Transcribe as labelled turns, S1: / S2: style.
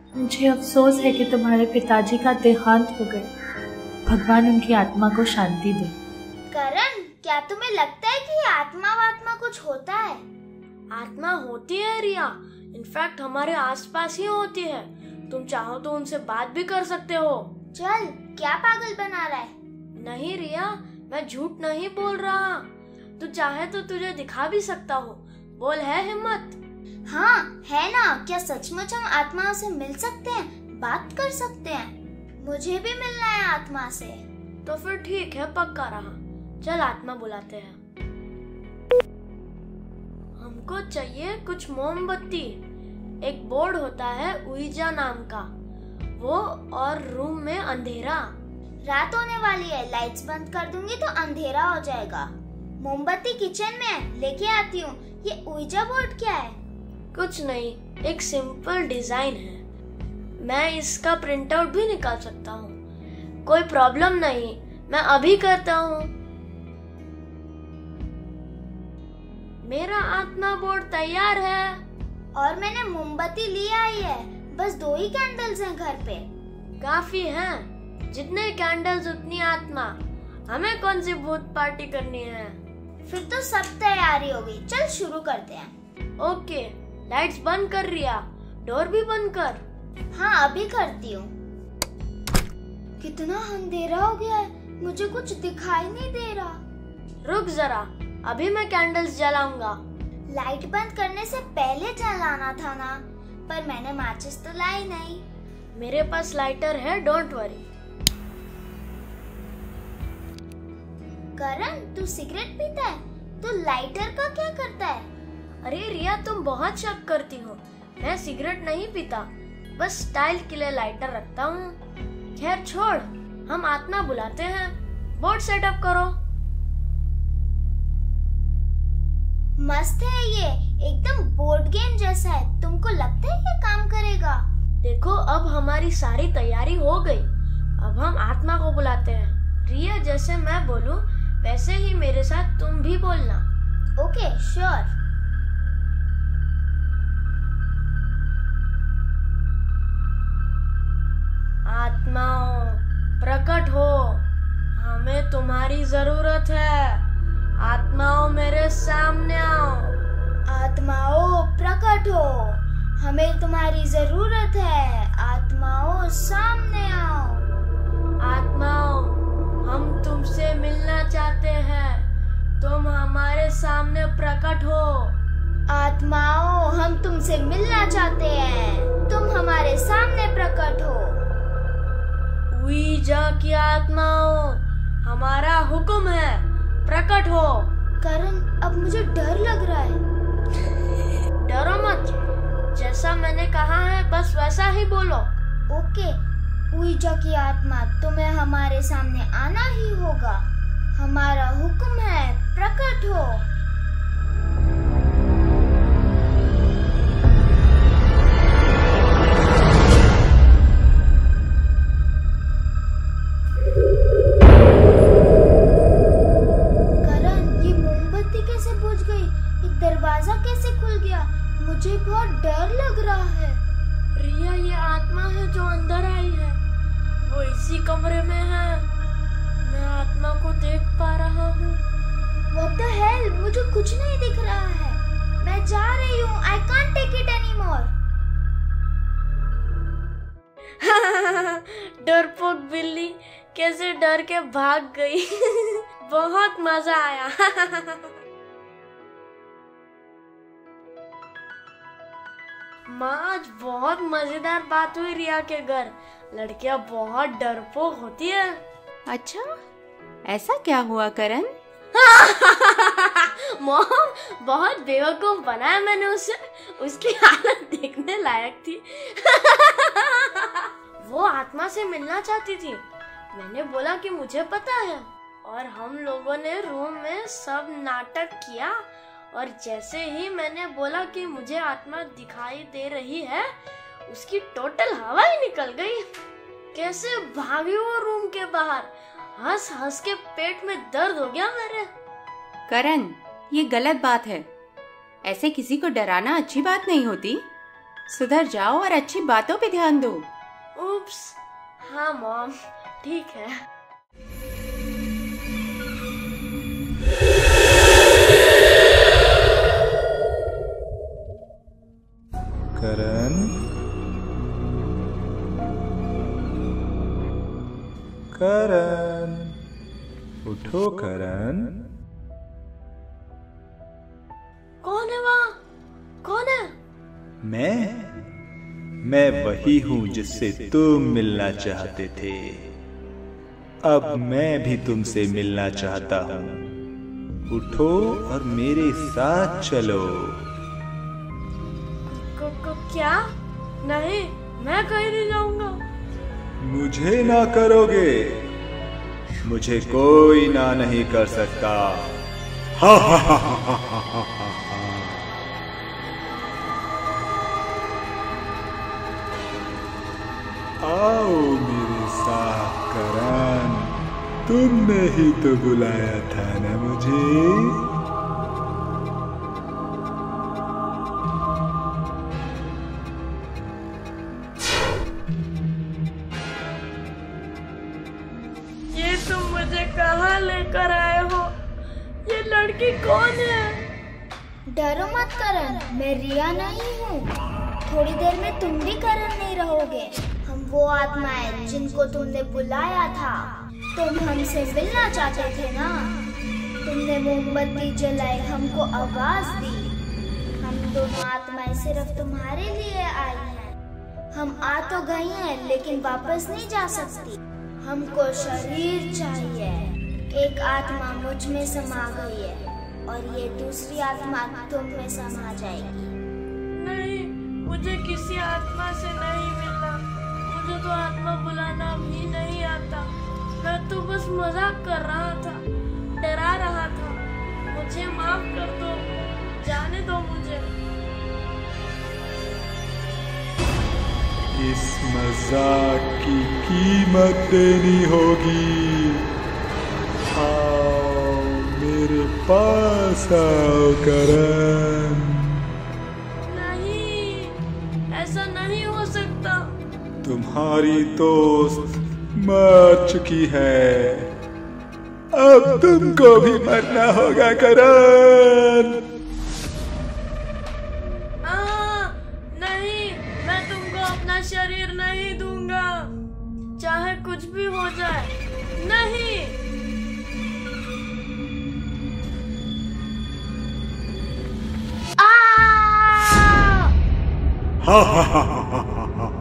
S1: मुझे अफसोस है कि तुम्हारे पिताजी का देहांत हो गया। भगवान उनकी आत्मा को शांति दे।
S2: करण, क्या तुम्हें लगता है कि आत्मा वात्मा कुछ होता है?
S3: आत्मा होती है रिया, इनफैक्ट हमारे आसपास ही होती है। तुम चाहो तो उनसे बात भी कर सकते हो।
S2: चल, क्या पागल बना रहा है?
S3: नहीं रिया, मैं झूठ नहीं बोल रहा। तू चाहे तो तुझे दिखा भी सकता हूँ। बोल, है हिम्मत?
S2: हाँ है ना। क्या सचमुच हम आत्माओं से मिल सकते हैं, बात कर सकते हैं? मुझे भी मिलना है आत्मा से।
S3: तो फिर ठीक है, पक्का रहा। चल आत्मा बुलाते हैं। हमको चाहिए कुछ मोमबत्ती। एक बोर्ड होता है उइजा नाम का, वो, और रूम में अंधेरा।
S2: रात होने वाली है, लाइट्स बंद कर दूंगी तो अंधेरा हो जाएगा। मोमबत्ती किचन में है, लेके आती हूँ। ये उइजा बोर्ड क्या है?
S3: कुछ नहीं, एक सिंपल डिजाइन है। मैं इसका प्रिंट आउट भी निकाल सकता हूँ। कोई प्रॉब्लम नहीं, मैं अभी करता हूँ। मेरा आत्मा बोर्ड तैयार है।
S2: और मैंने मोमबत्ती ली आई है। बस 2 ही कैंडल्स हैं घर पे।
S3: काफी हैं। जितने कैंडल्स उतनी आत्मा। हमें कौन सी भूत पार्टी करनी है?
S2: फिर तो सब तैयारी हो गई। चल शुरू करते हैं।
S3: ओके, लाइट्स बंद कर रिया, डोर भी बंद कर।
S2: हाँ, अभी करती हूँ। कितना अंधेरा हो गया है, मुझे कुछ दिखाई नहीं दे रहा।
S3: रुक जरा, अभी मैं कैंडल्स जलाऊंगा।
S2: लाइट बंद करने से पहले जलाना था ना, पर मैंने माचिस तो लाई नहीं।
S3: मेरे पास लाइटर है, डोंट वरी।
S2: करण, तू सिगरेट पीता है तो लाइटर का क्या करता है?
S3: अरे रिया, तुम बहुत शक करती हो। मैं सिगरेट नहीं पीता, बस स्टाइल के लिए लाइटर रखता हूँ। खैर छोड़, हम आत्मा बुलाते हैं। बोर्ड सेटअप करो।
S2: मस्त है ये, एकदम बोर्ड गेम जैसा है। तुमको लगता है ये काम करेगा?
S3: देखो, अब हमारी सारी तैयारी हो गई। अब हम आत्मा को बुलाते हैं। रिया, जैसे मैं बोलूं वैसे ही मेरे साथ तुम भी बोलना।
S2: Okay, sure.
S3: आत्माओं, प्रकट हो, हमें तुम्हारी जरूरत है। आत्माओं, मेरे सामने आओ।
S2: आत्माओं, प्रकट हो, हमें तुम्हारी जरूरत है। आत्माओं, सामने आओ।
S3: आत्माओं, हम तुमसे मिलना चाहते हैं। तुम हमारे सामने प्रकट हो।
S2: आत्माओं, हम तुमसे मिलना चाहते हैं। तुम हमारे सामने प्रकट हो।
S3: उइजा की आत्माओं, हमारा हुक्म है, प्रकट हो।
S2: करण, अब मुझे डर लग रहा है।
S3: डरो मत, जैसा मैंने कहा है बस वैसा ही बोलो।
S2: ओके। उइजा की आत्मा, तुम्हें हमारे सामने आना ही होगा। हमारा हुक्म है, प्रकट हो। दरवाजा कैसे खुल गया? मुझे बहुत डर लग रहा है।
S3: रिया, ये आत्मा है जो अंदर आई है। वो इसी कमरे में है। मैं आत्मा को देख पा रहा हूँ।
S2: What the hell? मुझे कुछ नहीं दिख रहा है। मैं जा रही हूँ। I can't take it anymore.
S3: डरपोक बिल्ली कैसे डर के भाग गई। बहुत मजा आया। माँ, आज बहुत मजेदार बात हुई रिया के घर। लड़कियां बहुत डरपोक होती है।
S4: अच्छा, ऐसा क्या हुआ करण?
S3: मॉम, बहुत बेवकूफ बनाया मैंने उसे। उसकी हालत देखने लायक थी। वो आत्मा से मिलना चाहती थी। मैंने बोला कि मुझे पता है, और हम लोगों ने रूम में सब नाटक किया। और जैसे ही मैंने बोला कि मुझे आत्मा दिखाई दे रही है, उसकी टोटल हवा ही निकल गई। कैसे भागी वो रूम के बाहर। हंस हंस के पेट में दर्द हो गया मेरे।
S4: करण, ये गलत बात है। ऐसे किसी को डराना अच्छी बात नहीं होती। सुधर जाओ और अच्छी बातों पे ध्यान दो।
S3: उप्स, हाँ मॉम, ठीक है।
S5: करण, करण, उठो करण।
S3: कौन है वहाँ? कौन है?
S5: मैं वही हूँ जिससे तुम मिलना चाहते थे। अब मैं भी तुमसे मिलना चाहता हूँ। उठो और मेरे साथ चलो।
S3: क्या? नहीं, मैं कहीं नहीं जाऊंगा।
S5: मुझे ना करोगे? मुझे कोई ना नहीं कर सकता। हा हा हा हा हा हा हा। आओ मेरे साथ करण, तुमने ही तो बुलाया था ना मुझे।
S3: ये तुम मुझे कहाँ लेकर आए हो? ये लड़की कौन है?
S2: डरो मत करण, मैं रिया नहीं हूँ। थोड़ी देर में तुम भी करण नहीं रहोगे। हम वो आत्माएं जिनको तुमने बुलाया था। तुम हमसे मिलना चाहते थे ना? तुमने मोमबत्ती जलाई, हमको आवाज दी। हम दोनों आत्माएं सिर्फ तुम्हारे लिए आई हैं। हम आ तो गई हैं, लेकिन वापस नहीं जा सकती। हमको शरीर चाहिए। एक आत्मा मुझ में समा गई है और ये दूसरी आत्मा तुम में समा जाएगी।
S3: नहीं, मुझे किसी आत्मा से नहीं मिलना। मुझे तो आत्मा बुलाना भी नहीं आता। मैं तो बस मजाक कर रहा था, डरा रहा था। मुझे माफ कर दो, जाने दो मुझे।
S5: इस मजाक की कीमत देनी होगी। आओ मेरे पास आओ करण।
S3: नहीं, ऐसा नहीं हो सकता।
S5: तुम्हारी दोस्त मर चुकी है, अब तुमको भी मरना होगा करण।
S3: नहीं, मैं तुमको अपना शरीर नहीं दूंगा, चाहे कुछ भी हो जाए। नहीं।
S5: हा हा हा हा हा।